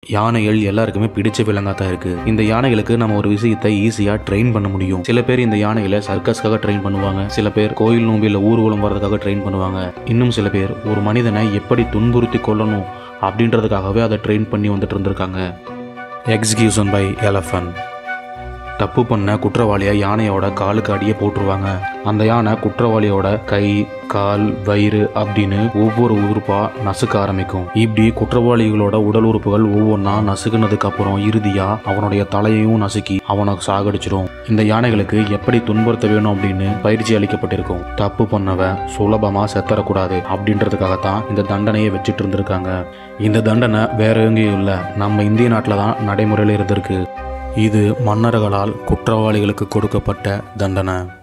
யானைகள் எல்லாருக்குமே பிடிச்ச விலங்கா தான் இருக்கு. இந்த யானைகளுக்கு நம்ம ஒரு விஷயத்தை ஈஸியா ட்ரெயின் பண்ண முடியும். சில பேர் இந்த யானைகளை சர்க்கஸ்க்காக ட்ரெயின் பண்ணுவாங்க, சில பேர் கோயில் நோம்பியில் ஊர்வலம் வர்றதுக்காக ட்ரெயின் பண்ணுவாங்க, இன்னும் சில பேர் ஒரு மனிதனை எப்படி துன்புறுத்தி கொள்ளணும் அப்படின்றதுக்காகவே அதை ட்ரெயின் பண்ணி வந்துட்டு இருந்திருக்காங்க. Execution by elephant. தப்பு பண்ண குற்றவாளியை யானையோட காலுக்கு அடியே போட்டுருவாங்க. அந்த யானை குற்றவாளியோட கை, கால், வயிறு அப்படின்னு ஒவ்வொரு உறுப்பா நசுக்க ஆரம்பிக்கும். இப்படி குற்றவாளிகளோட உடல் உறுப்புகள் ஒவ்வொன்றா நசுக்குனதுக்கு அப்புறம் இறுதியா அவனுடைய தலையையும் நசுக்கி அவனை சாகடிச்சிடும். இந்த யானைகளுக்கு எப்படி துன்புறுத்த வேணும் அப்படின்னு பயிற்சி அளிக்கப்பட்டிருக்கும். தப்பு பண்ணவன் சுலபமா செத்தரக்கூடாது அப்படின்றதுக்காகத்தான் இந்த தண்டனையை வச்சுட்டு இருந்திருக்காங்க. இந்த தண்டனை வேற எங்கேயும் இல்லை, நம்ம இந்திய நாட்டில் தான் நடைமுறையில் இருந்திருக்கு. இது மன்னர்களால் குற்றவாளிகளுக்கு கொடுக்கப்பட்ட தண்டனை.